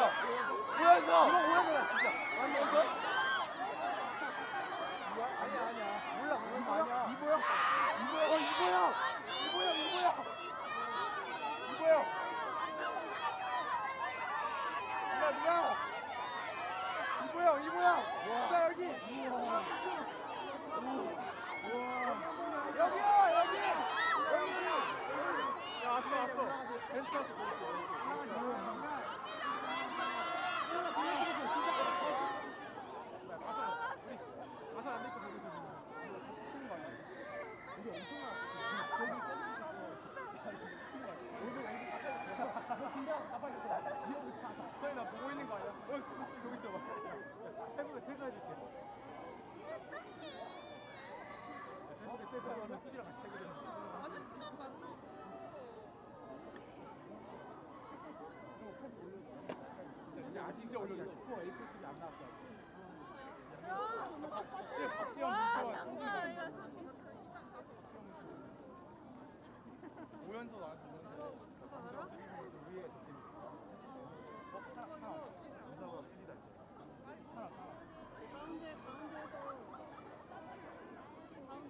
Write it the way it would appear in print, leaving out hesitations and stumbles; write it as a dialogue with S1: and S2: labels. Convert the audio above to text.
S1: 오연서.
S2: 이거 오해잖아 진짜.
S1: 오연서?
S2: 아니야. 몰라. 이거 아니야. 이보영. 이보영. 누가? 이보영. 누가 여기? 여기야 여기. 야 왔어. 벤치 왔어. 가서 안 될거 보고 있어 지금. 치는 거 아니야? 우리 엄청 많았어. 저기 나 보고 있는 거 아니야? 저기 있어봐. 태그해줄게. 페이스북에 태그하면 수지랑 같이 태그되는 거.
S3: 나는 시간 맞춰.
S2: 진짜 올려줘. 슈퍼 A4이 안 나왔어. 박시영 오연서 나한테 오는데 위에 적힌